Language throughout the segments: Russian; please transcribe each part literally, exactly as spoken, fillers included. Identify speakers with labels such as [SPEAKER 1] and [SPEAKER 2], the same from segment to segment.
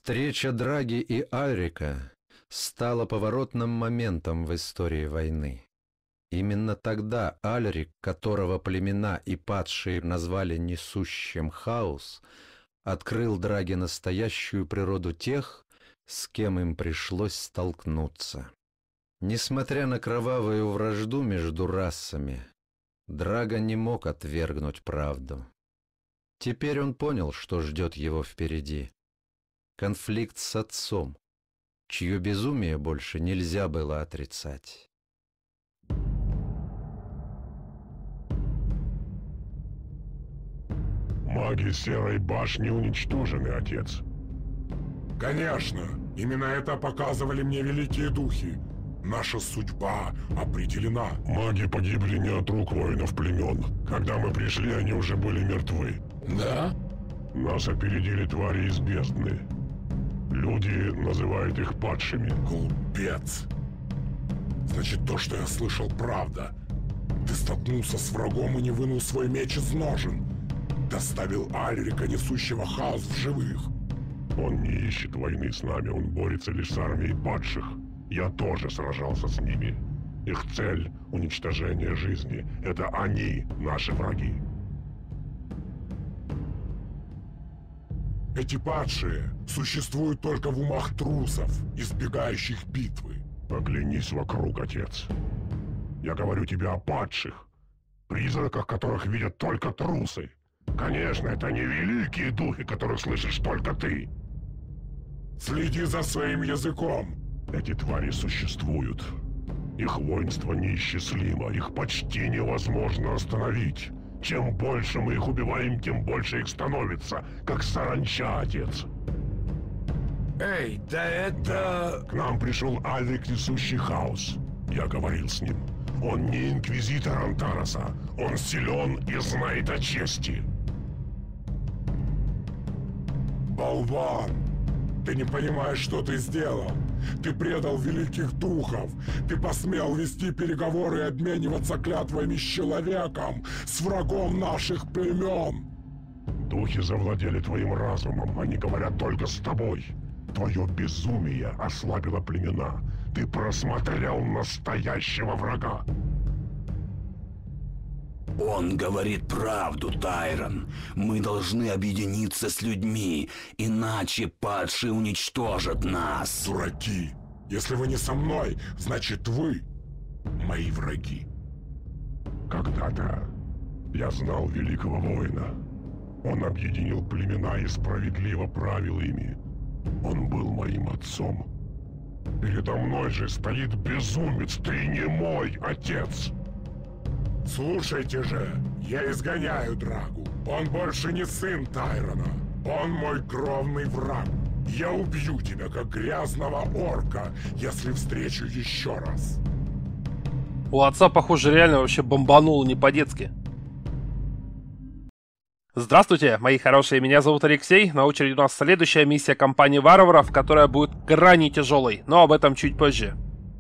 [SPEAKER 1] Встреча Драги и Альрика стала поворотным моментом в истории войны. Именно тогда Альрик, которого племена и падшие назвали несущим хаос, открыл Драге настоящую природу тех, с кем им пришлось столкнуться. Несмотря на кровавую вражду между расами, Драга не мог отвергнуть правду. Теперь он понял, что ждет его впереди. Конфликт с отцом, чье безумие больше нельзя было отрицать.
[SPEAKER 2] Маги Серой Башни уничтожены, отец.
[SPEAKER 3] Конечно, именно это показывали мне великие духи. Наша судьба определена.
[SPEAKER 2] Маги погибли не от рук воинов племен. Когда мы пришли, они уже были мертвы.
[SPEAKER 3] Да?
[SPEAKER 2] Нас опередили твари из бездны. Люди называют их падшими.
[SPEAKER 3] Глупец. Значит, то, что я слышал, правда. Ты столкнулся с врагом и не вынул свой меч из ножен. Доставил Альрика, несущего хаос, в живых.
[SPEAKER 2] Он не ищет войны с нами, он борется лишь с армией падших. Я тоже сражался с ними. Их цель — уничтожение жизни. Это они, наши враги.
[SPEAKER 3] Эти падшие существуют только в умах трусов, избегающих битвы.
[SPEAKER 2] Оглянись вокруг, отец. Я говорю тебе о падших, призраках которых видят только трусы. Конечно, это не великие духи, которых слышишь только ты.
[SPEAKER 3] Следи за своим языком.
[SPEAKER 2] Эти твари существуют. Их воинство неисчислимо, их почти невозможно остановить. Чем больше мы их убиваем, тем больше их становится, как саранча, отец.
[SPEAKER 3] Эй, да это...
[SPEAKER 2] К нам пришел Альрик, несущий хаос. Я говорил с ним. Он не инквизитор Антараса. Он силен и знает о чести.
[SPEAKER 3] Болван! Ты не понимаешь, что ты сделал. Ты предал великих духов. Ты посмел вести переговоры и обмениваться клятвами с человеком, с врагом наших племен.
[SPEAKER 2] Духи завладели твоим разумом. Они говорят только с тобой. Твое безумие ослабило племена. Ты просмотрел настоящего врага.
[SPEAKER 4] Он говорит правду, Тайрон. Мы должны объединиться с людьми, иначе падшие уничтожат нас.
[SPEAKER 3] Дураки! Если вы не со мной, значит вы мои враги.
[SPEAKER 2] Когда-то я знал великого воина. Он объединил племена и справедливо правил ими. Он был моим отцом. Передо мной же стоит безумец. Ты не мой отец.
[SPEAKER 3] Слушайте же, я изгоняю Драгу. Он больше не сын Тайрона. Он мой кровный враг. Я убью тебя, как грязного орка, если встречу еще раз.
[SPEAKER 5] У отца, похоже, реально вообще бомбануло не по-детски. Здравствуйте, мои хорошие, меня зовут Алексей. На очереди у нас следующая миссия компании варваров, которая будет крайне тяжелой, но об этом чуть позже.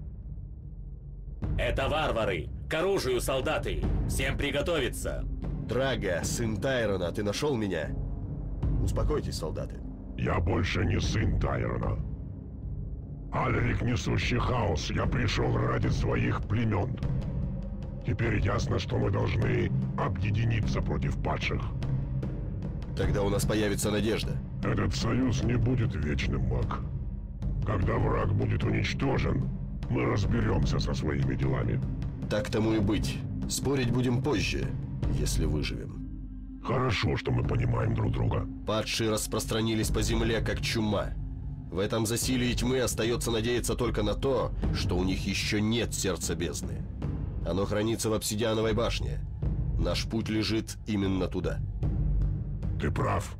[SPEAKER 6] Это варвары! К оружию, солдаты! Всем приготовиться!
[SPEAKER 7] Драга, сын Тайрона, ты нашел меня? Успокойтесь, солдаты.
[SPEAKER 2] Я больше не сын Тайрона. Альрик, несущий хаос, я пришел ради своих племен. Теперь ясно, что мы должны объединиться против падших.
[SPEAKER 7] Тогда у нас появится надежда.
[SPEAKER 2] Этот союз не будет вечным, маг. Когда враг будет уничтожен, мы разберемся со своими делами.
[SPEAKER 7] Так тому и быть. Спорить будем позже, если выживем.
[SPEAKER 2] Хорошо, что мы понимаем друг друга.
[SPEAKER 7] Падшие распространились по земле, как чума. В этом засилии тьмы остается надеяться только на то, что у них еще нет сердца бездны. Оно хранится в обсидиановой башне. Наш путь лежит именно туда.
[SPEAKER 2] Ты прав.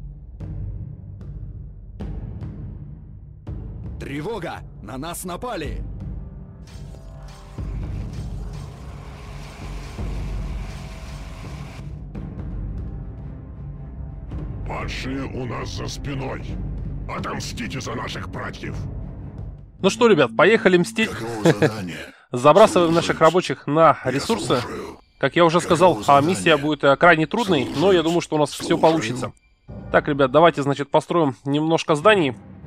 [SPEAKER 8] Тревога! На нас напали!
[SPEAKER 2] Падшие у нас за спиной. Отомстите за наших братьев.
[SPEAKER 5] Ну что, ребят, поехали мстить. Забрасываем наших рабочих на ресурсы. Как я уже сказал, а миссия будет крайне трудной, но я думаю, что у нас все получится. Так, ребят, давайте, значит, построим немножко зданий.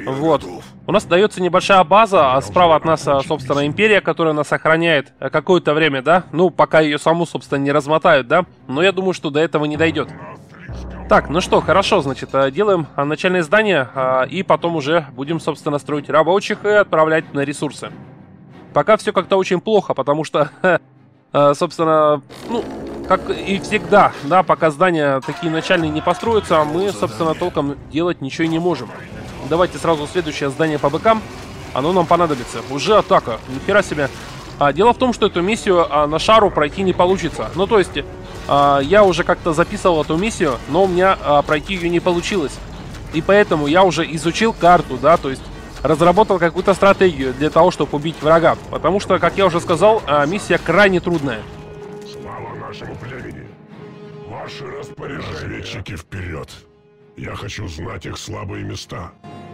[SPEAKER 5] Вот. У нас дается небольшая база, а справа от нас, собственно, империя, которая нас охраняет какое-то время, да? Ну, пока ее саму, собственно, не размотают, да? Но я думаю, что до этого не дойдет. Так, ну что, хорошо, значит, делаем начальное здание, и потом уже будем, собственно, строить рабочих и отправлять на ресурсы. Пока все как-то очень плохо, потому что, собственно, ну, как и всегда, да, пока здания такие начальные не построятся, мы, собственно, толком делать ничего не можем. Давайте сразу следующее здание по быкам, оно нам понадобится. Уже атака, нихера себе. А, дело в том, что эту миссию а, на шару пройти не получится. Ну, то есть, а, я уже как-то записывал эту миссию, но у меня а, пройти ее не получилось. И поэтому я уже изучил карту, да, то есть разработал какую-то стратегию для того, чтобы убить врага. Потому что, как я уже сказал, а, миссия крайне трудная.
[SPEAKER 2] Слава нашему племени! Ваши распоряжения! Разведчики вперед! Я хочу знать их слабые места.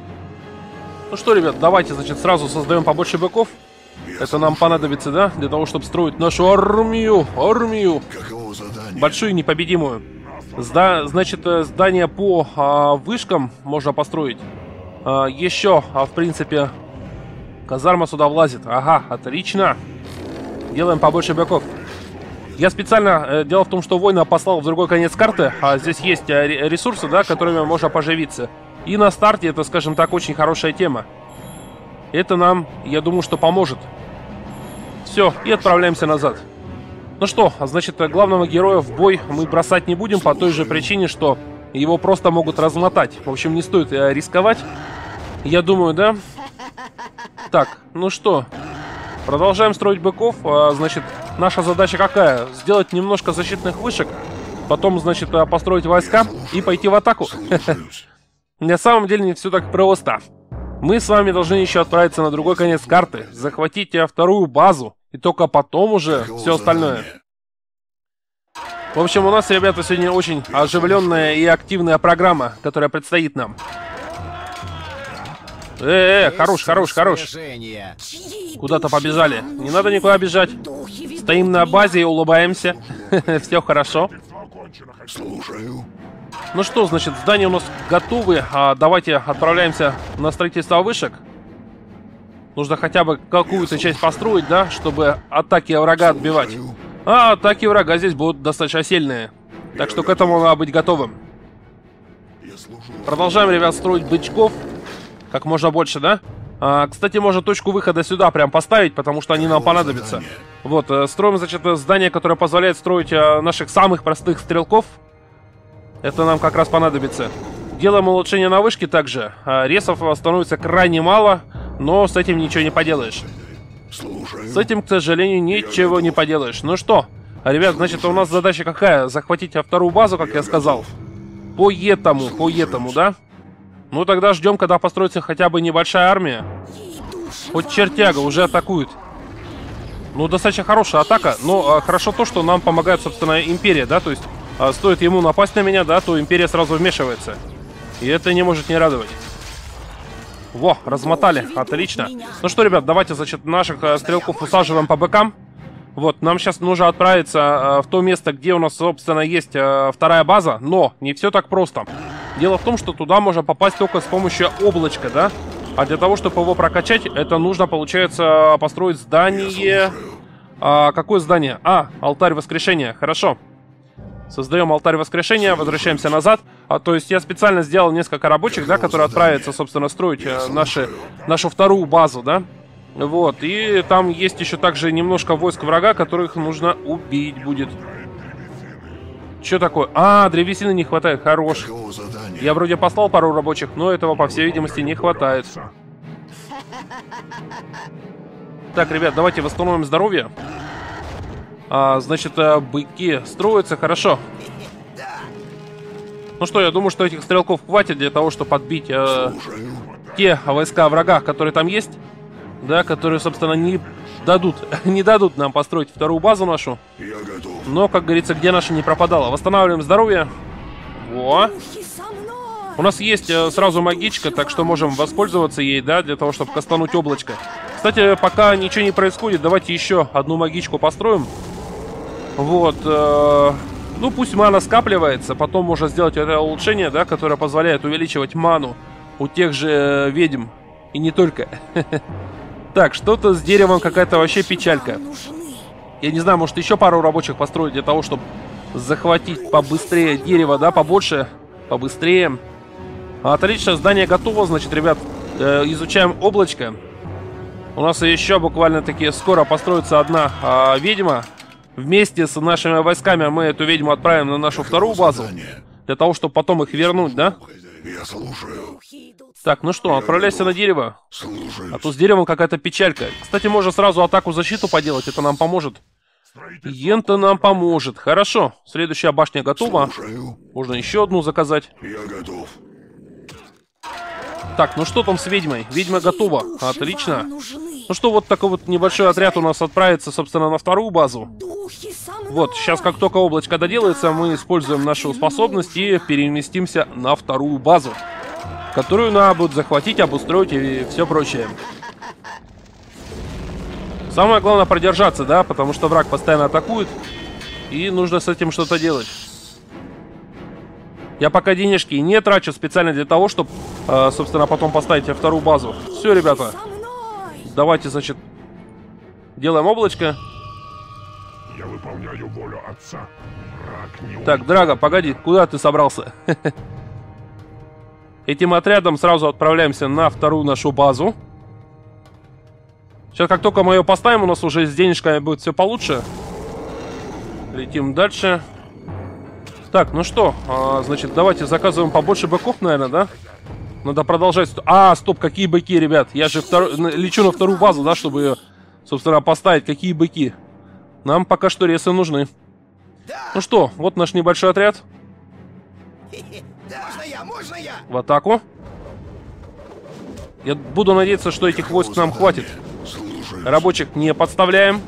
[SPEAKER 5] Ну что, ребят, давайте, значит, сразу создаем побольше быков. Это нам понадобится, да, для того, чтобы строить нашу армию, армию, большую и непобедимую. Зда значит, здание по а, вышкам можно построить. А, еще, а, в принципе, казарма сюда влазит. Ага, отлично. Делаем побольше быков. Я специально, э, дело в том, что воина послал в другой конец карты, а здесь есть э, ресурсы, да, которыми можно поживиться. И на старте это, скажем так, очень хорошая тема. Это нам, я думаю, что поможет. Все, и отправляемся назад. Ну что, значит, главного героя в бой мы бросать не будем по той же причине, что его просто могут размотать. В общем, не стоит э, рисковать. Я думаю, да? Так, ну что, продолжаем строить быков. А, значит, наша задача какая? Сделать немножко защитных вышек, потом, значит, построить войска и пойти в атаку. На самом деле не все так просто. Мы с вами должны еще отправиться на другой конец карты, захватить вторую базу, и только потом уже все остальное. В общем, у нас, ребята, сегодня очень оживленная и активная программа, которая предстоит нам. Э-э, хорош, хорош, хорош. Куда-то побежали. Не надо никуда бежать. Стоим на базе и улыбаемся. Все хорошо.
[SPEAKER 2] Слушаю.
[SPEAKER 5] Ну что, значит, здания у нас готовы. А давайте отправляемся на строительство вышек. Нужно хотя бы какую-то часть построить, да, чтобы атаки врага отбивать. А атаки врага здесь будут достаточно сильные. Так что к этому надо быть готовым. Продолжаем, ребят, строить бычков. Как можно больше, да? А, кстати, можно точку выхода сюда прям поставить, потому что они нам понадобятся. Вот, строим, значит, здание, которое позволяет строить а, наших самых простых стрелков. Это нам как раз понадобится. Делаем улучшение на вышке также. А, ресов становится крайне мало, но с этим ничего не поделаешь. С этим, к сожалению, ничего не поделаешь. Ну что, ребят, значит, у нас задача какая? Захватить вторую базу, как я сказал. По этому, по этому, да? Ну тогда ждем, когда построится хотя бы небольшая армия. Хоть чертяга уже атакует. Ну, достаточно хорошая атака. Но а, хорошо то, что нам помогает, собственно, империя, да? То есть, а, стоит ему напасть на меня, да, то империя сразу вмешивается. И это не может не радовать. Во, размотали. Отлично. Ну что, ребят, давайте, значит, наших а, стрелков усаживаем по бокам. Вот, нам сейчас нужно отправиться а, в то место, где у нас, собственно, есть а, вторая база. Но не все так просто. Дело в том, что туда можно попасть только с помощью облачка, да? А для того, чтобы его прокачать, это нужно, получается, построить здание... А, какое здание? А, алтарь воскрешения. Хорошо. Создаем алтарь воскрешения, возвращаемся назад. А, то есть я специально сделал несколько рабочих, да, которые отправятся, собственно, строить а, наши, нашу вторую базу, да? Вот, и там есть еще также немножко войск врага, которых нужно убить будет. Что такое? А, древесины не хватает. Хорош. Я вроде послал пару рабочих, но этого, по всей видимости, не хватает. Так, ребят, давайте восстановим здоровье. А, значит, быки строятся. Хорошо. Ну что, я думаю, что этих стрелков хватит для того, чтобы отбить э, те войска врага, которые там есть. Да, которые, собственно, не дадут, не дадут нам построить вторую базу нашу. Но, как говорится, где наша не пропадала. Восстанавливаем здоровье. Во. У нас есть э, сразу магичка, так что можем воспользоваться ей, да, для того, чтобы кастануть облачко. Кстати, пока ничего не происходит, давайте еще одну магичку построим. Вот. Э, ну, пусть мана скапливается. Потом можно сделать это улучшение, да, которое позволяет увеличивать ману у тех же ведьм. И не только. Так, что-то с деревом какая-то вообще печалька. Я не знаю, может еще пару рабочих построить для того, чтобы захватить побыстрее дерево, да, побольше, побыстрее. Отлично, здание готово, значит, ребят, э, изучаем облачко. У нас еще буквально-таки скоро построится одна э, ведьма. Вместе с нашими войсками мы эту ведьму отправим на нашу вторую базу. Для того, чтобы потом их вернуть, да?
[SPEAKER 2] Я слушаю.
[SPEAKER 5] Так, ну что, отправляйся на дерево.
[SPEAKER 2] Слушаю.
[SPEAKER 5] А то с деревом какая-то печалька. Кстати, можно сразу атаку-защиту поделать, это нам поможет. Ента нам поможет. Хорошо, следующая башня готова.
[SPEAKER 2] Слушаю.
[SPEAKER 5] Можно еще одну заказать.
[SPEAKER 2] Я готов.
[SPEAKER 5] Так, ну что там с ведьмой? Ведьма готова. Отлично. Ну что, вот такой вот небольшой отряд у нас отправится, собственно, на вторую базу. Вот, сейчас как только облачко доделается, мы используем нашу способность и переместимся на вторую базу, которую надо будет захватить, обустроить и все прочее. Самое главное продержаться, да, потому что враг постоянно атакует, и нужно с этим что-то делать. Я пока денежки не трачу специально для того, чтобы, э, собственно, потом поставить вторую базу. Все, ребята. Давайте, значит, делаем облачко.
[SPEAKER 2] Я выполняю волю отца. Враг не
[SPEAKER 5] Так, Драго, погоди, куда ты собрался? Этим отрядом сразу отправляемся на вторую нашу базу. Сейчас, как только мы ее поставим, у нас уже с денежками будет все получше. Летим дальше. Так, ну что, а, значит, давайте заказываем побольше быков, наверное, да? Надо продолжать. А, стоп, какие быки, ребят? Я же втор... лечу на вторую базу, да, чтобы ее, собственно, поставить. Какие быки? Нам пока что ресы нужны. Ну что, вот наш небольшой отряд.
[SPEAKER 8] Можно я, можно я?
[SPEAKER 5] В атаку. Я буду надеяться, что этих войск нам хватит. Рабочих не подставляем.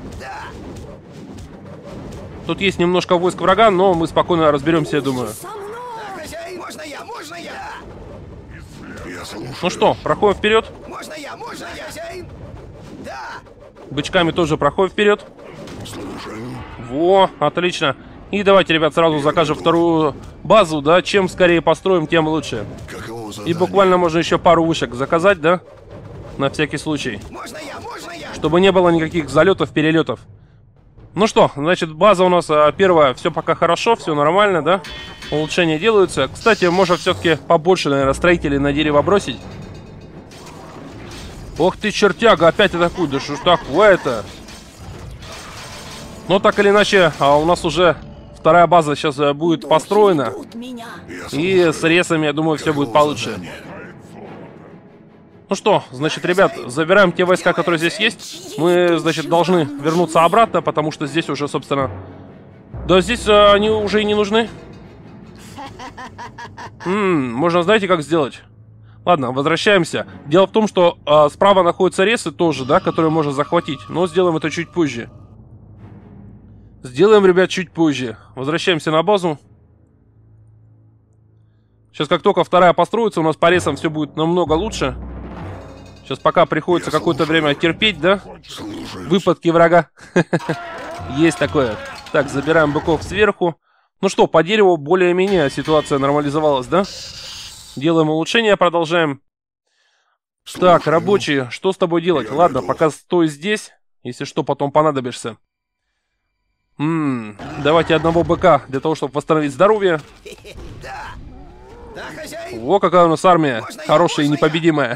[SPEAKER 5] Тут есть немножко войск врага, но мы спокойно разберемся, я думаю.
[SPEAKER 8] Хозяин, можно я, можно я?
[SPEAKER 2] Я слушаю.
[SPEAKER 5] Ну что, проходим вперед.
[SPEAKER 8] Можно я, можно я, хозяин? Да.
[SPEAKER 5] Бычками тоже проходим вперед.
[SPEAKER 2] Слушаю.
[SPEAKER 5] Во, отлично. И давайте, ребят, сразу закажем вторую базу, да. Чем скорее построим, тем лучше.
[SPEAKER 2] Каково
[SPEAKER 5] И
[SPEAKER 2] задание?
[SPEAKER 5] буквально можно еще пару вышек заказать, да? На всякий случай.
[SPEAKER 8] Можно я, можно я?
[SPEAKER 5] Чтобы не было никаких залетов, перелетов. Ну что, значит, база у нас а, первая, все пока хорошо, все нормально, да? Улучшения делаются. Кстати, можно все-таки побольше, наверное, строителей на дерево бросить. Ох ты, чертяга, опять атакует, да что ж такое-то? Но так или иначе, а, у нас уже вторая база сейчас а, будет построена. И с ресами, я думаю, все будет получше. Ну что, значит, ребят, забираем те войска, которые здесь есть. Мы, значит, должны вернуться обратно, потому что здесь уже, собственно... Да здесь а, они уже и не нужны. М-м, можно, знаете, как сделать? Ладно, возвращаемся. Дело в том, что а, справа находятся ресы тоже, да, которые можно захватить. Но сделаем это чуть позже. Сделаем, ребят, чуть позже. Возвращаемся на базу. Сейчас, как только вторая построится, у нас по ресам все будет намного лучше. Сейчас пока приходится какое-то время терпеть, да? Выпадки врага. Есть такое. Так, забираем быков сверху. Ну что, по дереву более-менее ситуация нормализовалась, да? Делаем улучшения, продолжаем. Так, рабочие, что с тобой делать? Ладно, пока стой здесь. Если что, потом понадобишься. М-м, давайте одного быка для того, чтобы восстановить здоровье.
[SPEAKER 8] Да, хозяин.
[SPEAKER 5] Во, какая у нас армия. Хорошая и непобедимая.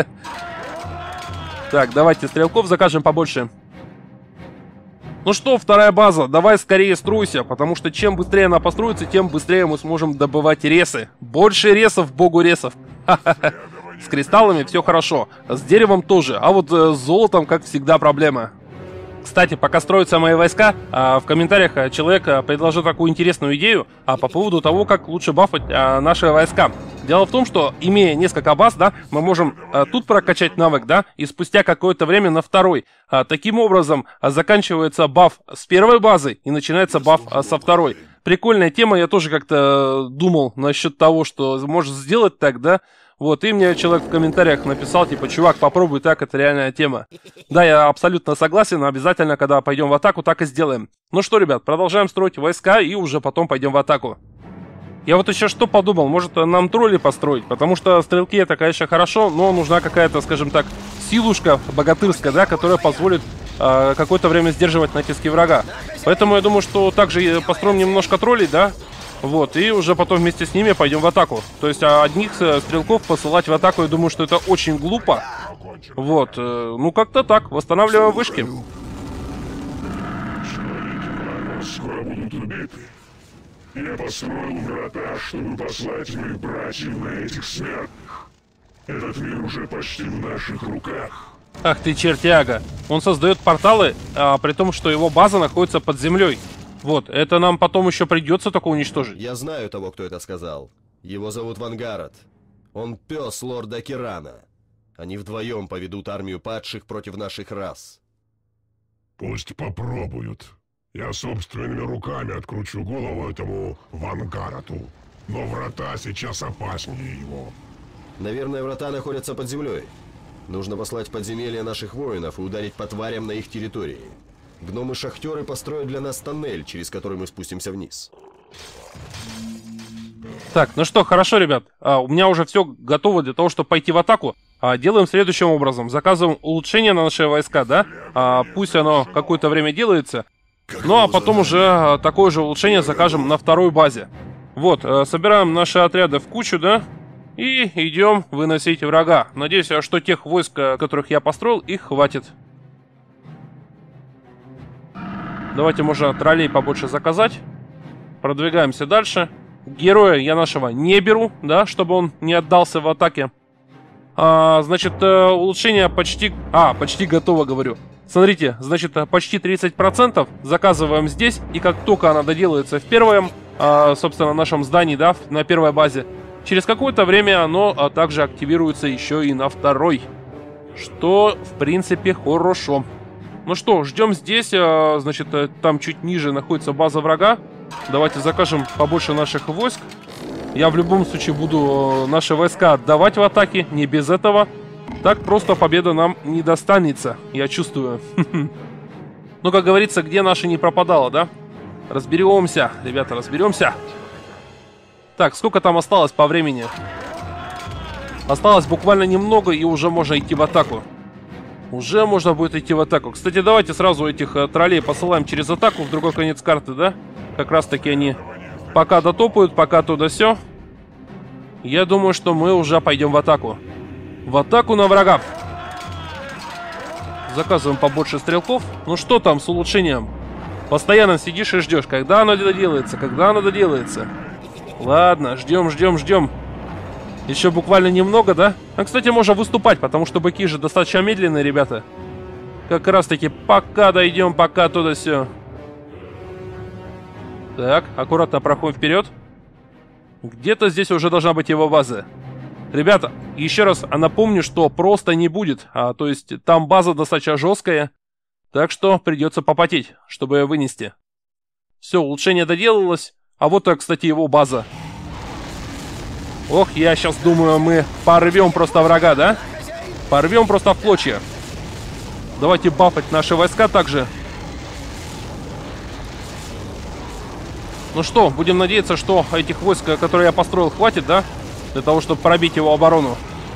[SPEAKER 5] Так, давайте стрелков закажем побольше. Ну что, вторая база, давай скорее стройся, потому что чем быстрее она построится, тем быстрее мы сможем добывать ресы. Больше ресов, богу ресов. С кристаллами все хорошо, с деревом тоже, а вот э, с золотом, как всегда, проблема. Кстати, пока строятся мои войска, в комментариях человек предложил такую интересную идею по поводу того, как лучше бафать наши войска. Дело в том, что, имея несколько баз, да, мы можем тут прокачать навык, да, и спустя какое-то время на второй. Таким образом, заканчивается баф с первой базы и начинается баф со второй. Прикольная тема, я тоже как-то думал насчет того, что можешь сделать так, да. Вот, и мне человек в комментариях написал, типа, чувак, попробуй так, это реальная тема. Да, я абсолютно согласен, обязательно, когда пойдем в атаку, так и сделаем. Ну что, ребят, продолжаем строить войска и уже потом пойдем в атаку. Я вот еще что подумал, может нам тролли построить, потому что стрелки это, конечно, хорошо, но нужна какая-то, скажем так, силушка богатырская, да, которая позволит э, какое-то время сдерживать натиски врага. Поэтому я думаю, что также построим немножко троллей, да, вот, и уже потом вместе с ними пойдем в атаку. То есть одних стрелков посылать в атаку, я думаю, что это очень глупо. Вот, э, ну как-то так, восстанавливаем вышки.
[SPEAKER 2] Скоро будут убиты. Я построил врата, чтобы послать моих братьев на этих смертных. Этот мир уже почти в наших руках.
[SPEAKER 5] Ах ты чертяга. Он создает порталы, а, при том, что его база находится под землей. Вот, это нам потом еще придется только уничтожить.
[SPEAKER 7] Я знаю того, кто это сказал. Его зовут Вангард. Он пес лорда Кирана. Они вдвоем поведут армию падших против наших рас.
[SPEAKER 2] Пусть попробуют. Я собственными руками откручу голову этому Вангарату. Но врата сейчас опаснее его.
[SPEAKER 7] Наверное, врата находятся под землей. Нужно послать в подземелья наших воинов и ударить по тварям на их территории. Гномы-шахтеры построят для нас тоннель, через который мы спустимся вниз.
[SPEAKER 5] Так, ну что, хорошо, ребят. А, у меня уже все готово для того, чтобы пойти в атаку. А, делаем следующим образом. Заказываем улучшение на наши войска, да? А, пусть оно какое-то время делается. Ну, а потом уже а, такое же улучшение закажем на второй базе. Вот, а, собираем наши отряды в кучу, да? И идем выносить врага. Надеюсь, что тех войск, которых я построил, их хватит. Давайте, можно троллей побольше заказать. Продвигаемся дальше. Героя я нашего не беру, да, чтобы он не отдался в атаке. А, значит, улучшение почти... А, почти готово, говорю. Смотрите, значит, почти тридцать процентов заказываем здесь. И как только она доделается в первом, а, собственно, нашем здании, да, на первой базе, через какое-то время оно а, также активируется еще и на второй. Что, в принципе, хорошо. Ну что, ждем здесь. А, значит, там чуть ниже находится база врага. Давайте закажем побольше наших войск. Я в любом случае буду наши войска отдавать в атаке. Не без этого. Так просто победа нам не достанется. Я чувствую. Ну, как говорится, где наша не пропадала, да? Разберемся, ребята, разберемся. Так, сколько там осталось по времени? Осталось буквально немного, и уже можно идти в атаку. Уже можно будет идти в атаку. Кстати, давайте сразу этих э, троллей посылаем через атаку в другой конец карты, да? Как раз таки они пока дотопают, пока туда все. Я думаю, что мы уже пойдем в атаку. В атаку на врагов. Заказываем побольше стрелков. Ну что там с улучшением? Постоянно сидишь и ждешь, когда оно доделается, когда оно доделается. Ладно, ждем, ждем, ждем. Еще буквально немного, да? А, кстати, можно выступать, потому что быки же достаточно медленные, ребята. Как раз таки, пока дойдем, пока туда все. Так, аккуратно проходим вперед. Где-то здесь уже должна быть его база. Ребята, еще раз напомню, что просто не будет. А, то есть там база достаточно жесткая. Так что придется попотеть, чтобы ее вынести. Все, улучшение доделалось. А вот, кстати, его база. Ох, я сейчас думаю, мы порвем просто врага, да? Порвем просто в клочья. Давайте бафать наши войска также. Ну что, будем надеяться, что этих войск, которые я построил, хватит, да? Для того, чтобы пробить его оборону.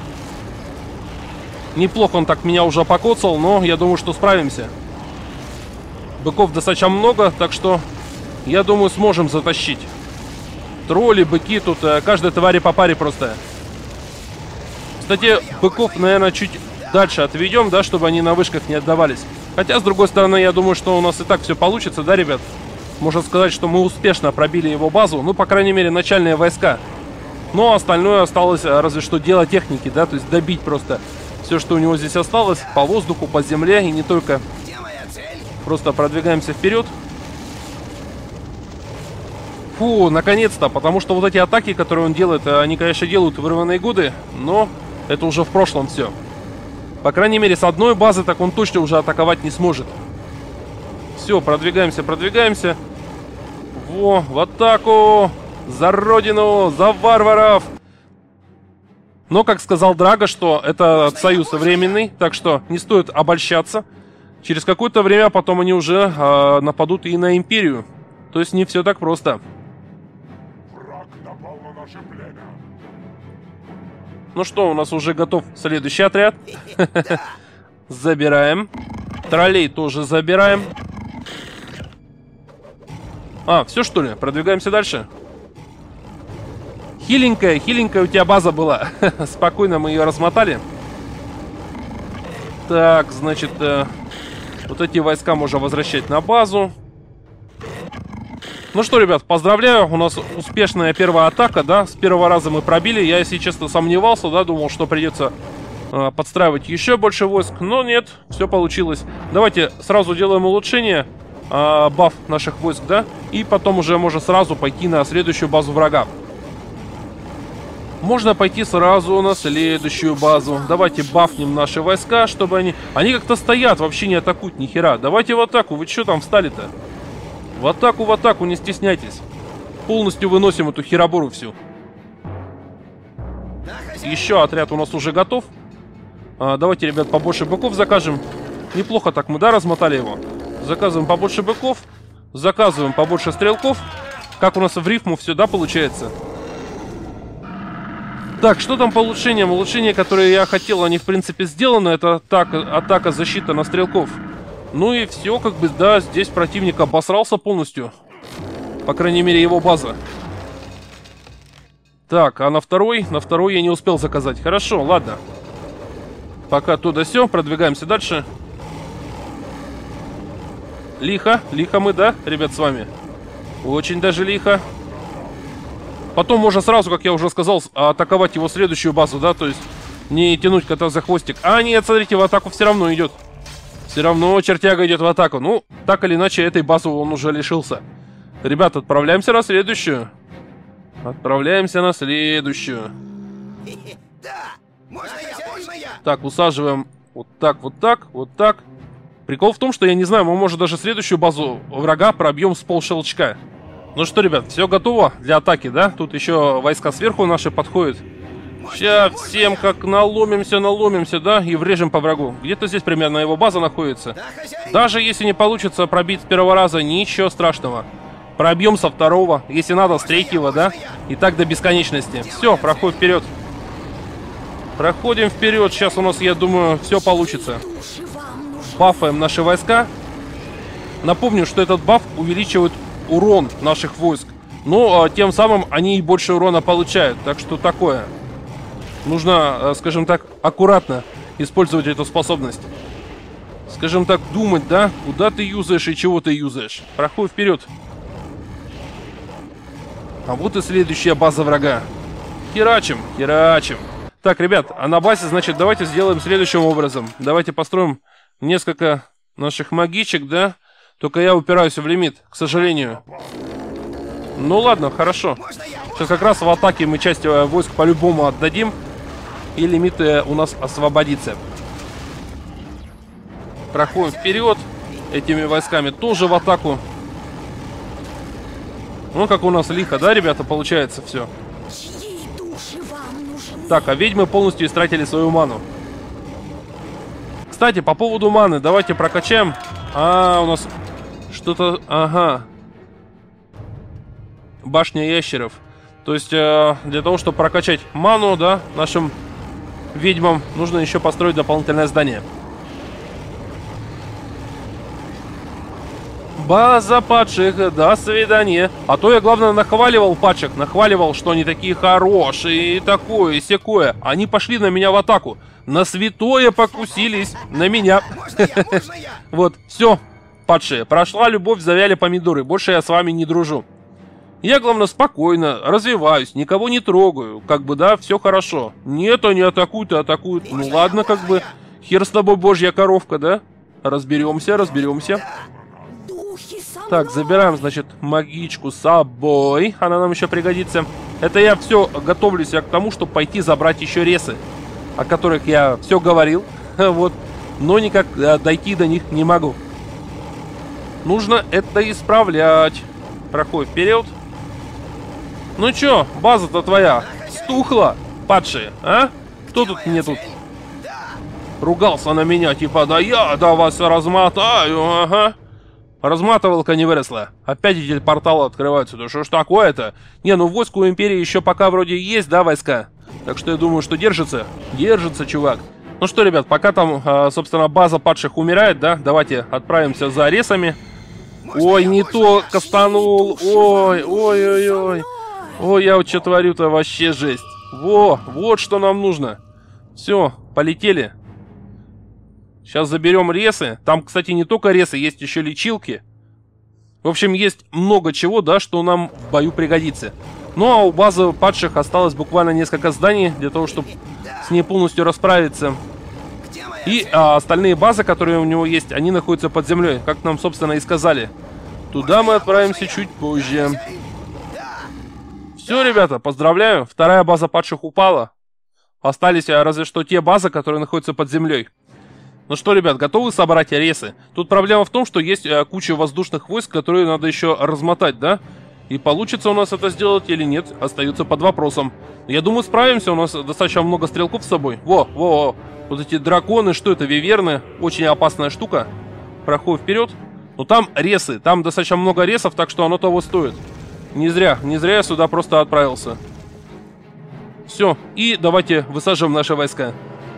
[SPEAKER 5] Неплохо он так меня уже покоцал, но я думаю, что справимся. Быков достаточно много, так что я думаю, сможем затащить. Тролли, быки, тут каждой твари по паре просто. Кстати, быков, наверное, чуть дальше отведем, да, чтобы они на вышках не отдавались. Хотя, с другой стороны, я думаю, что у нас и так все получится, да, ребят? Можно сказать, что мы успешно пробили его базу, ну, по крайней мере, начальные войска. Но остальное осталось разве что дело техники, да, то есть добить просто все, что у него здесь осталось, по воздуху, по земле и не только. Просто продвигаемся вперед. Фу, наконец-то, потому что вот эти атаки, которые он делает, они, конечно, делают в рваные годы, но это уже в прошлом все. По крайней мере, с одной базы так он точно уже атаковать не сможет. Все, продвигаемся, продвигаемся. Во, в атаку! За родину, за варваров! Но, как сказал Драго, что это союз временный, так что не стоит обольщаться. Через какое-то время потом они уже э, нападут и на империю. То есть не все так просто.
[SPEAKER 2] Враг напал.
[SPEAKER 5] Ну что, у нас уже готов следующий отряд. Забираем. Троллей тоже забираем. А, все что ли? Продвигаемся дальше. Хиленькая, хиленькая у тебя база была. Спокойно мы ее размотали. Так, значит, э, вот эти войска можно возвращать на базу. Ну что, ребят, поздравляю. У нас успешная первая атака, да. С первого раза мы пробили. Я, если честно, сомневался, да. Думал, что придется э, подстраивать еще больше войск. Но нет, все получилось. Давайте сразу делаем улучшение. Э, баф наших войск, да. И потом уже можно сразу пойти на следующую базу врага. Можно пойти сразу на следующую базу. Давайте бафнем наши войска, чтобы они... Они как-то стоят, вообще не атакуют ни хера. Давайте в атаку. Вы что там встали-то? В атаку, в атаку, не стесняйтесь. Полностью выносим эту херобору всю. Еще отряд у нас уже готов. А, давайте, ребят, побольше быков закажем. Неплохо так мы, да, размотали его. Заказываем побольше быков. Заказываем побольше стрелков. Как у нас в рифму все, да, получается? Так, что там по улучшениям? Улучшения, которые я хотел, они в принципе сделаны. Это атака, атака, защита на стрелков. Ну и все, как бы, да, здесь противник обосрался полностью. По крайней мере, его база. Так, а на второй? На второй я не успел заказать. Хорошо, ладно. Пока то да сё, продвигаемся дальше. Лихо, лихо мы, да, ребят, с вами? Очень даже лихо. Потом можно сразу, как я уже сказал, атаковать его следующую базу, да, то есть не тянуть кота за хвостик. А нет, смотрите, в атаку все равно идет. Все равно чертяга идет в атаку. Ну, так или иначе, этой базы он уже лишился. Ребята, отправляемся на следующую. Отправляемся на следующую. Так, усаживаем вот так, вот так, вот так. Прикол в том, что я не знаю, мы, может, даже следующую базу врага пробьем с полщелчка. Ну что, ребят, все готово для атаки, да? Тут еще войска сверху наши подходят. Сейчас всем как наломимся, наломимся, да? И врежем по врагу. Где-то здесь примерно его база находится. Даже если не получится пробить с первого раза, ничего страшного. Пробьем со второго, если надо, с третьего, да? И так до бесконечности. Все, проходим вперед. Проходим вперед. Сейчас у нас, я думаю, все получится. Бафаем наши войска. Напомню, что этот баф увеличивает урон наших войск. Но а, тем самым они и больше урона получают. Так что такое. Нужно, а, скажем так, аккуратно использовать эту способность. Скажем так, думать, да? Куда ты юзаешь и чего ты юзаешь. Проходим вперед. А вот и следующая база врага. Херачим, херачим. Так, ребят, а на базе, значит, давайте сделаем следующим образом. Давайте построим несколько наших магичек, да? Только я упираюсь в лимит, к сожалению. Ну ладно, хорошо. Сейчас как раз в атаке мы часть войск по-любому отдадим. И лимит у нас освободится. Проходим вперед. Этими войсками тоже в атаку. Ну как у нас лихо, да, ребята, получается все. Так, а ведьмы полностью истратили свою ману. Кстати, по поводу маны, давайте прокачаем. А, у нас что-то... Ага. Башня ящеров. То есть, э, для того, чтобы прокачать ману, да, нашим ведьмам, нужно еще построить дополнительное здание. База падших, до свидания. А то я, главное, нахваливал падших, нахваливал, что они такие хорошие, и такое, и сякое. Они пошли на меня в атаку. На святое покусились, на меня. Вот, все, падшие. Прошла любовь, завяли помидоры. Больше я с вами не дружу. Я, главное, спокойно развиваюсь, никого не трогаю. Как бы, да, все хорошо. Нет, они атакуют и атакуют. Ну ладно, как бы. Хер с тобой, божья коровка, да? Разберемся, разберемся. Так, забираем, значит, магичку с собой. Она нам еще пригодится. Это я все готовлюсь я к тому, чтобы пойти забрать еще ресы, о которых я все говорил. Вот. Но никак дойти до них не могу. Нужно это исправлять. Проходим вперед. Ну чё, база-то твоя стухла, падшие, а? Кто тут мне тут ругался на меня, типа, да я да вас размотаю, ага. Разматывалка не выросла. Опять эти порталы открываются. Да что ж такое-то? Не, ну войск у империи еще пока вроде есть, да, войска? Так что я думаю, что держится. Держится, чувак. Ну что, ребят, пока там, собственно, база падших умирает, да, давайте отправимся за ресами. Ой, не то кастанул. Ой, ой, ой, ой. Ой, я вот что творю-то, вообще жесть. Во, вот что нам нужно. Все, полетели. Сейчас заберем ресы. Там, кстати, не только ресы, есть еще лечилки. В общем, есть много чего, да, что нам в бою пригодится. Ну, а у базы падших осталось буквально несколько зданий для того, чтобы с ней полностью расправиться. И а, остальные базы, которые у него есть, они находятся под землей, как нам, собственно, и сказали. Туда мы отправимся чуть позже. Все, ребята, поздравляю. Вторая база падших упала. Остались разве что те базы, которые находятся под землей. Ну что, ребят, готовы собрать ресы? Тут проблема в том, что есть а, куча воздушных войск, которые надо еще размотать, да? И получится у нас это сделать или нет, остается под вопросом. Я думаю, справимся, у нас достаточно много стрелков с собой. Во, во, во. Вот эти драконы, что это, виверны? Очень опасная штука. Проходим вперед. Ну там ресы, там достаточно много ресов, так что оно того стоит. Не зря, не зря я сюда просто отправился. Все, и давайте высаживаем наши войска.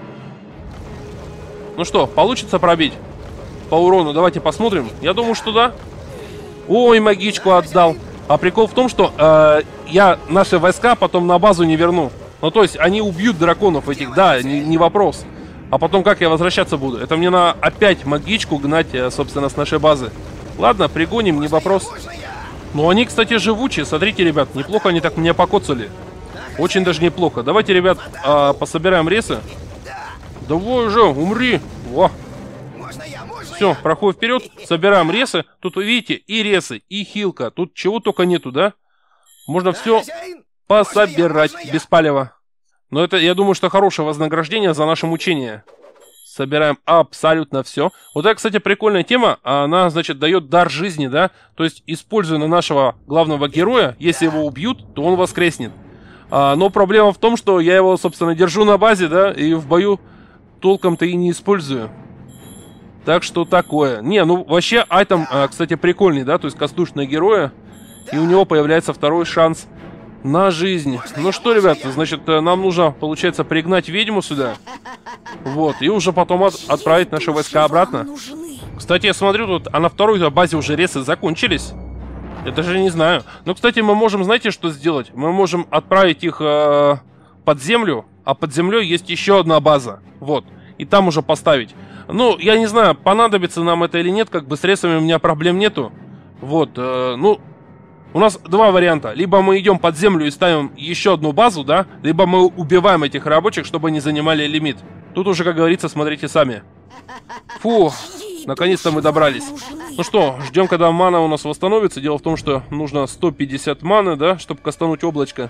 [SPEAKER 5] Ну что, получится пробить по урону? Давайте посмотрим. Я думаю, что да. Ой, магичку отдал. А прикол в том, что э, я наши войска потом на базу не верну. Ну, то есть, они убьют драконов этих, да, не, не вопрос. А потом как я возвращаться буду? Это мне на опять магичку гнать, собственно, с нашей базы. Ладно, пригоним, не вопрос. Ну, они, кстати, живучие. Смотрите, ребят, неплохо они так меня покоцали. Очень даже неплохо. Давайте, ребят, э, пособираем ресы. Давай уже, умри. Во. Все, проходим вперед, собираем ресы. Тут вы видите и ресы, и хилка. Тут чего только нету, да? Можно все пособирать без палева. Но это, я думаю, что хорошее вознаграждение за наше мучение. Собираем абсолютно все. Вот это, кстати, прикольная тема. Она, значит, дает дар жизни, да? То есть, используя на нашего главного героя, если его убьют, то он воскреснет. А, но проблема в том, что я его, собственно, держу на базе, да? И в бою толком-то и не использую. Так что такое. Не, ну вообще айтем, кстати, прикольный, да? То есть воздушные герои. И у него появляется второй шанс на жизнь. Ну что, ребята, значит, нам нужно, получается, пригнать ведьму сюда. Вот, и уже потом от, отправить наши войска обратно. Кстати, я смотрю, тут, а на второй базе уже ресы закончились. Я даже не знаю. Но, кстати, мы можем, знаете, что сделать? Мы можем отправить их э, под землю. А под землей есть еще одна база. Вот. И там уже поставить. Ну, я не знаю, понадобится нам это или нет. Как бы с ресами у меня проблем нету. Вот. Э, ну, у нас два варианта. Либо мы идем под землю и ставим еще одну базу, да? Либо мы убиваем этих рабочих, чтобы они занимали лимит. Тут уже, как говорится, смотрите сами. Фу. Наконец-то мы добрались. Ну что, ждем, когда мана у нас восстановится. Дело в том, что нужно сто пятьдесят маны, да? Чтобы кастануть облачко.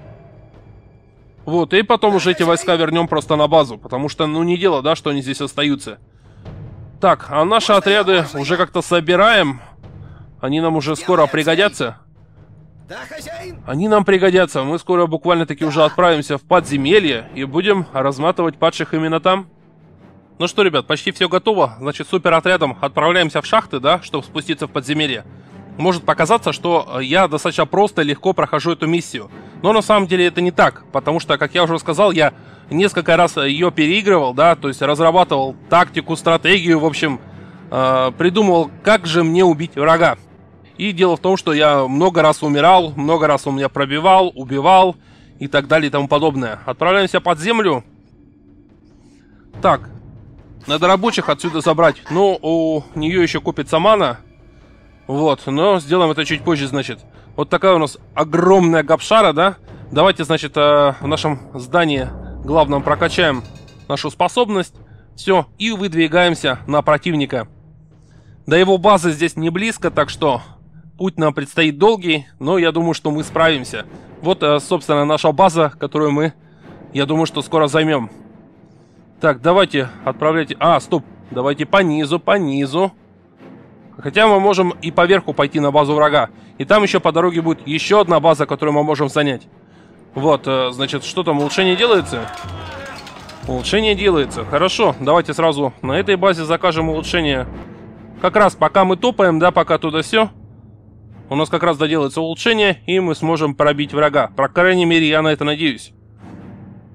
[SPEAKER 5] Вот, и потом уже эти войска вернем просто на базу. Потому что, ну, не дело, да, что они здесь остаются. Так, а наши отряды уже как-то собираем. Они нам уже скоро пригодятся. Они нам пригодятся. Мы скоро буквально-таки уже отправимся в подземелье. И будем разматывать падших именно там. Ну что, ребят, почти все готово. Значит, суперотрядом отправляемся в шахты, да, чтобы спуститься в подземелье. Может показаться, что я достаточно просто и легко прохожу эту миссию. Но на самом деле это не так. Потому что, как я уже сказал, я несколько раз ее переигрывал, да, то есть разрабатывал тактику, стратегию, в общем, э, придумывал, как же мне убить врага. И дело в том, что я много раз умирал, много раз он меня пробивал, убивал и так далее и тому подобное. Отправляемся под землю. Так, надо рабочих отсюда забрать. Но у нее еще купится мана. Вот, но сделаем это чуть позже, значит. Вот такая у нас огромная гапшара, да? Давайте, значит, в нашем здании главном прокачаем нашу способность. Все, и выдвигаемся на противника. До его базы здесь не близко, так что путь нам предстоит долгий, но я думаю, что мы справимся. Вот, собственно, наша база, которую мы, я думаю, что скоро займем. Так, давайте отправляйте... А, стоп, давайте по низу, по низу. Хотя мы можем и поверху пойти на базу врага. И там еще по дороге будет еще одна база, которую мы можем занять. Вот, значит, что там, улучшение делается? Улучшение делается, хорошо. Давайте сразу на этой базе закажем улучшение. Как раз пока мы топаем, да, пока туда все. У нас как раз доделается улучшение, и мы сможем пробить врага. По крайней мере, я на это надеюсь.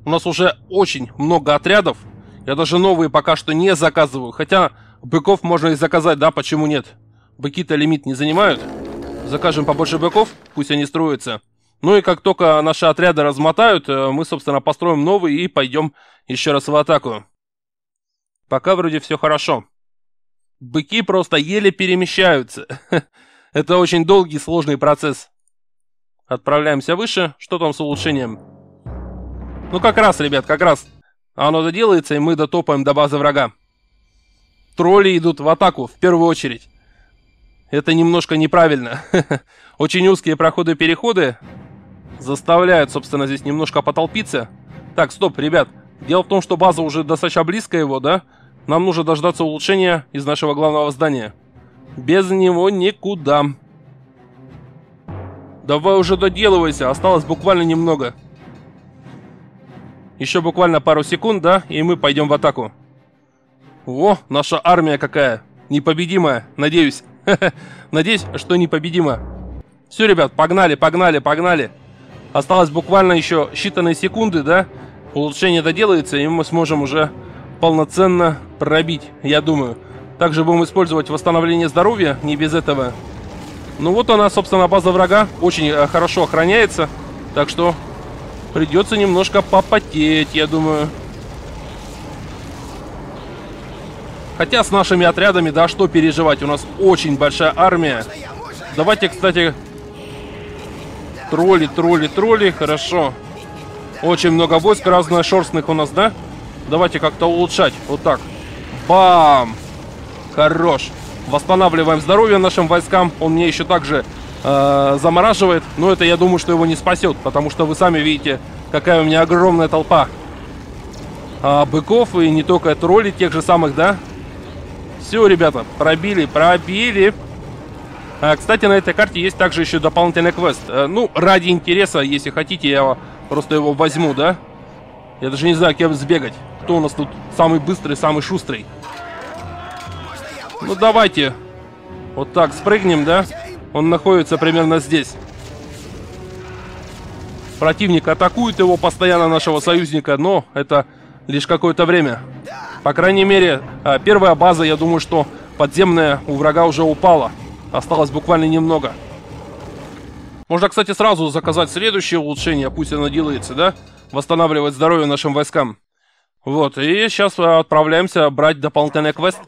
[SPEAKER 5] У нас уже очень много отрядов. Я даже новые пока что не заказываю. Хотя быков можно и заказать, да, почему нет? Быки-то лимит не занимают. Закажем побольше быков, пусть они строятся. Ну и как только наши отряды размотают, мы, собственно, построим новые и пойдем еще раз в атаку. Пока вроде все хорошо. Быки просто еле перемещаются. Это очень долгий, сложный процесс. Отправляемся выше. Что там с улучшением? Ну как раз, ребят, как раз. Оно доделается, и мы дотопаем до базы врага. Тролли идут в атаку, в первую очередь. Это немножко неправильно. Очень узкие проходы-переходы заставляют, собственно, здесь немножко потолпиться. Так, стоп, ребят. Дело в том, что база уже достаточно близко его, да? Нам нужно дождаться улучшения из нашего главного здания. Без него никуда. Давай уже доделывайся, осталось буквально немного. Еще буквально пару секунд, да, и мы пойдем в атаку. О, наша армия какая. Непобедимая, надеюсь. Надеюсь, что непобедима. Все, ребят, погнали, погнали, погнали. Осталось буквально еще считанные секунды, да? Улучшение доделается, и мы сможем уже полноценно пробить, я думаю. Также будем использовать восстановление здоровья, не без этого. Ну вот она, собственно, база врага. Очень э, хорошо охраняется. Так что придется немножко попотеть, я думаю. Хотя с нашими отрядами, да, что переживать. У нас очень большая армия. Давайте, кстати... Тролли, тролли, тролли, хорошо. Очень много войск разношерстных у нас, да? Давайте как-то улучшать. Вот так. Бам! Хорош. Восстанавливаем здоровье нашим войскам. Он мне еще также э, замораживает. Но это, я думаю, что его не спасет. Потому что вы сами видите, какая у меня огромная толпа э, быков. И не только тролли тех же самых, да? Все, ребята, пробили, пробили. А, кстати, на этой карте есть также еще дополнительный квест. А, ну, ради интереса, если хотите, я просто его возьму, да? Я даже не знаю, кем сбегать. Кто у нас тут самый быстрый, самый шустрый? Ну, давайте. Вот так, спрыгнем, да? Он находится примерно здесь. Противник атакует его постоянно, нашего союзника, но это лишь какое-то время. По крайней мере, первая база, я думаю, что подземная у врага уже упала. Осталось буквально немного. Можно, кстати, сразу заказать следующее улучшение. Пусть оно делается, да? Восстанавливать здоровье нашим войскам. Вот, и сейчас отправляемся брать дополнительный квест.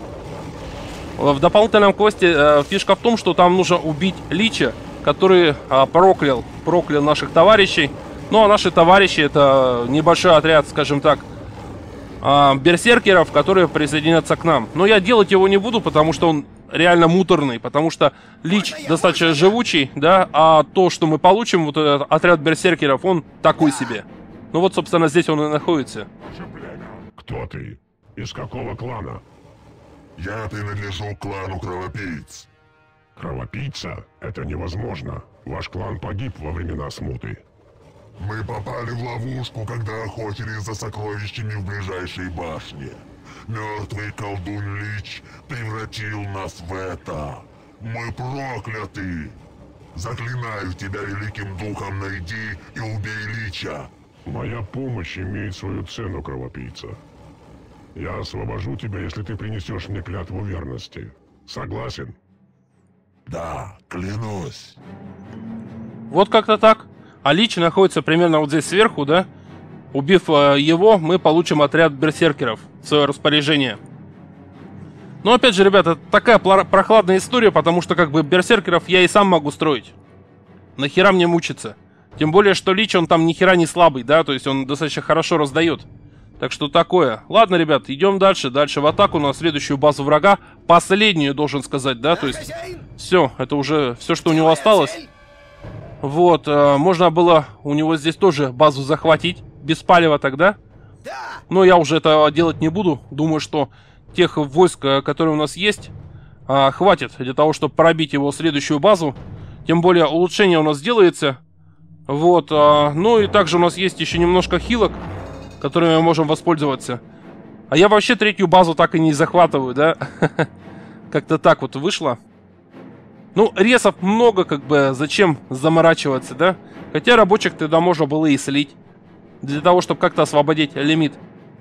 [SPEAKER 5] В дополнительном квесте э, фишка в том, что там нужно убить Лича, который э, проклял, проклял наших товарищей. Ну, а наши товарищи — это небольшой отряд, скажем так, э, берсеркеров, которые присоединятся к нам. Но я делать его не буду, потому что он реально муторный, потому что Лич достаточно живучий, да, а то, что мы получим, вот этот отряд берсеркеров, он такой себе. Ну вот, собственно, здесь он и находится.
[SPEAKER 2] Кто ты? Из какого клана?
[SPEAKER 3] Я принадлежу к клану Кровопийц.
[SPEAKER 2] Кровопийца? Это невозможно. Ваш клан погиб во времена смуты.
[SPEAKER 3] Мы попали в ловушку, когда охотились за сокровищами в ближайшей башне. Мертвый колдун Лич превратил нас в это. Мы прокляты. Заклинаю тебя великим духом, найди и убей Лича.
[SPEAKER 2] Моя помощь имеет свою цену, кровопийца. Я освобожу тебя, если ты принесешь мне клятву верности. Согласен?
[SPEAKER 3] Да, клянусь.
[SPEAKER 5] Вот как-то так. А Лич находится примерно вот здесь сверху, да? Убив э, его, мы получим отряд берсеркеров в свое распоряжение. Но опять же, ребята, такая прохладная история, потому что как бы берсеркеров я и сам могу строить. Нахера мне мучиться? Тем более, что Лич, он там ни хера не слабый, да? То есть он достаточно хорошо раздает. Так что такое. Ладно, ребят, идем дальше. Дальше в атаку на следующую базу врага. Последнюю, должен сказать, да? То есть все, это уже все, что у него осталось. Вот, э, можно было у него здесь тоже базу захватить. Без палева тогда. Но я уже этого делать не буду. Думаю, что тех войск, которые у нас есть, э, хватит для того, чтобы пробить его следующую базу. Тем более улучшение у нас делается. Вот, э, ну и также у нас есть еще немножко хилок, которыми мы можем воспользоваться. А я вообще третью базу так и не захватываю, да? Как-то так вот вышло. Ну, ресов много, как бы, зачем заморачиваться, да? Хотя рабочих тогда можно было и слить. для того, чтобы как-то освободить лимит.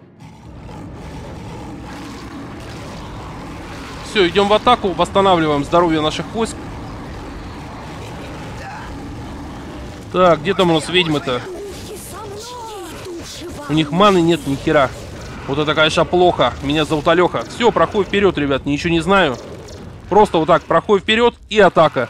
[SPEAKER 5] Все, идем в атаку, восстанавливаем здоровье наших войск. Так, где там у нас ведьмы-то? У них маны нет ни хера. Вот это, конечно, плохо. Меня зовут Алёха. Все, проход вперед, ребят, ничего не знаю. Просто вот так, проход вперед и атака.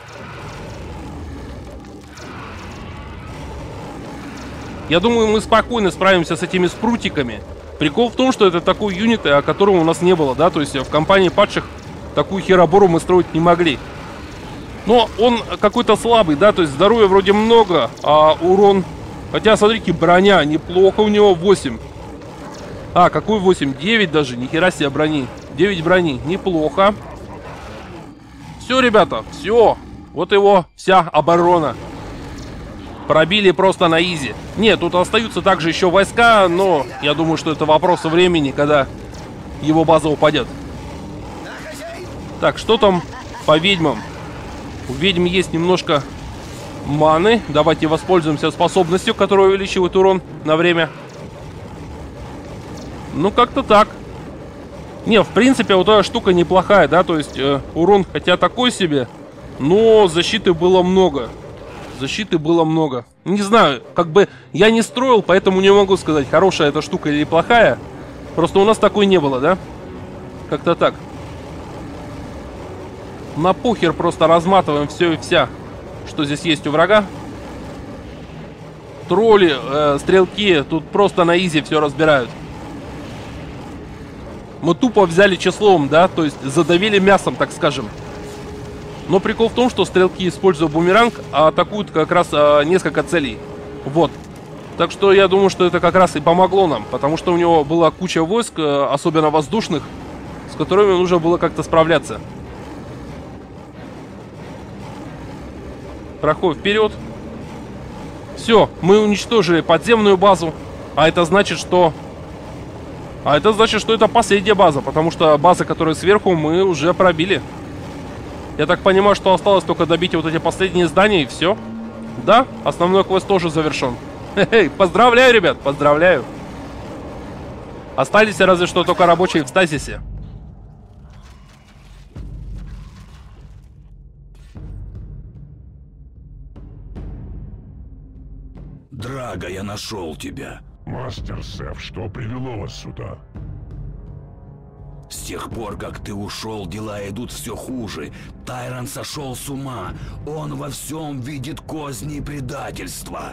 [SPEAKER 5] Я думаю, мы спокойно справимся с этими спрутиками. Прикол в том, что это такой юнит, о котором у нас не было, да? То есть в компании падших такую херобору мы строить не могли. Но он какой-то слабый, да? То есть здоровья вроде много, а урон... Хотя, смотрите, броня неплохо у него, восемь. А, какой восемь? девять даже, нихера себе брони. девять брони, неплохо. Все, ребята, все. Вот его вся оборона. Пробили просто на изи. Нет, тут остаются также еще войска, но я думаю, что это вопрос времени, когда его база упадет. Так, что там по ведьмам? У ведьм есть немножко маны. Давайте воспользуемся способностью, которая увеличивает урон на время. Ну, как-то так. Не, в принципе, вот эта штука неплохая, да, то есть э, урон хотя такой себе, но защиты было много. Защиты было много. Не знаю, как бы я не строил, поэтому не могу сказать, хорошая эта штука или плохая. Просто у нас такой не было, да? Как-то так. На похер просто разматываем все и вся, что здесь есть у врага. Тролли, э, стрелки, тут просто на изи все разбирают. Мы тупо взяли числом, да, то есть задавили мясом, так скажем. Но прикол в том, что стрелки, используя бумеранг, атакуют как раз а, несколько целей. Вот. Так что я думаю, что это как раз и помогло нам, потому что у него была куча войск, особенно воздушных, с которыми нужно было как-то справляться. Проход вперед. Все, мы уничтожили подземную базу, а это значит, что... А это значит, что это последняя база, потому что базы, которые сверху, мы уже пробили. Я так понимаю, что осталось только добить вот эти последние здания и все. Да, основной квест тоже завершен. Хе-хе, поздравляю, ребят, поздравляю. Остались разве что только рабочие в стазисе.
[SPEAKER 4] Драго, я нашел тебя.
[SPEAKER 2] Мастер Сеф, что привело вас сюда?
[SPEAKER 4] С тех пор, как ты ушел, дела идут все хуже. Тайрон сошел с ума. Он во всем видит козни и предательства.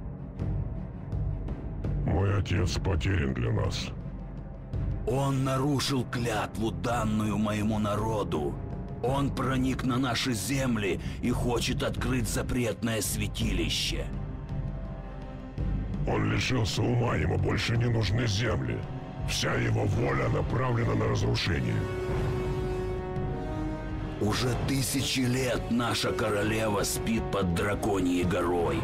[SPEAKER 2] Мой отец потерян для нас.
[SPEAKER 4] Он нарушил клятву, данную моему народу. Он проник на наши земли и хочет открыть запретное святилище.
[SPEAKER 2] Он лишился ума, ему больше не нужны земли. Вся его воля направлена на разрушение.
[SPEAKER 4] Уже тысячи лет наша королева спит под драконьей горой.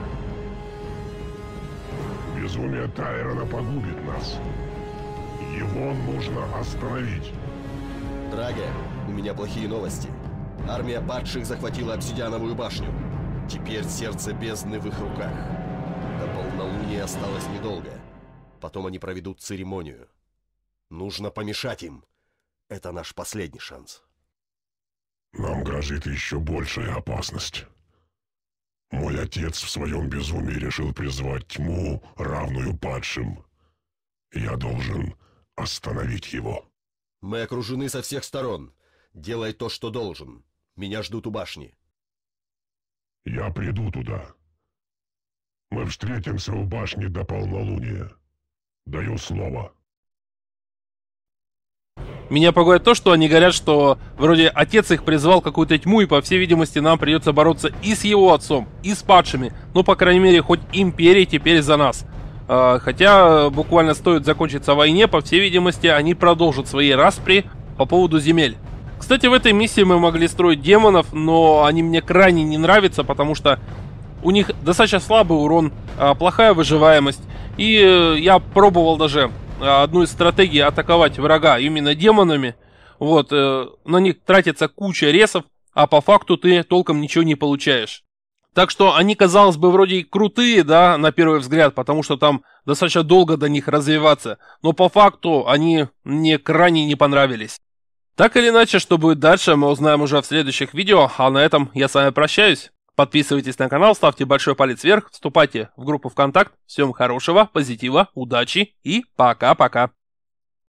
[SPEAKER 2] Безумие Тайрона погубит нас. Его нужно остановить.
[SPEAKER 7] Драго, у меня плохие новости. Армия падших захватила обсидиановую башню. Теперь сердце бездны в их руках. До полнолуния осталось недолго. Потом они проведут церемонию. Нужно помешать им. Это наш последний шанс.
[SPEAKER 2] Нам грозит еще большая опасность. Мой отец в своем безумии решил призвать тьму, равную падшим. Я должен остановить его.
[SPEAKER 7] Мы окружены со всех сторон. Делай то, что должен. Меня ждут у башни.
[SPEAKER 2] Я приду туда. Мы встретимся у башни до полнолуния. Даю слово.
[SPEAKER 5] Меня пугает то, что они говорят, что вроде отец их призвал какую-то тьму, и по всей видимости нам придется бороться и с его отцом, и с падшими. Ну, по крайней мере, хоть империя теперь за нас. А, хотя буквально стоит закончиться войне, по всей видимости, они продолжат свои распри по поводу земель. Кстати, в этой миссии мы могли строить демонов, но они мне крайне не нравятся, потому что у них достаточно слабый урон, а, плохая выживаемость. И э, я пробовал даже одну из стратегий атаковать врага именно демонами. Вот, э, на них тратится куча ресов, а по факту ты толком ничего не получаешь. Так что они, казалось бы, вроде и крутые, да, на первый взгляд, потому что там достаточно долго до них развиваться, но по факту они мне крайне не понравились. Так или иначе, что будет дальше, мы узнаем уже в следующих видео, а на этом я с вами прощаюсь. Подписывайтесь на канал, ставьте большой палец вверх, вступайте в группу ВКонтакт. Всем хорошего, позитива, удачи и пока-пока.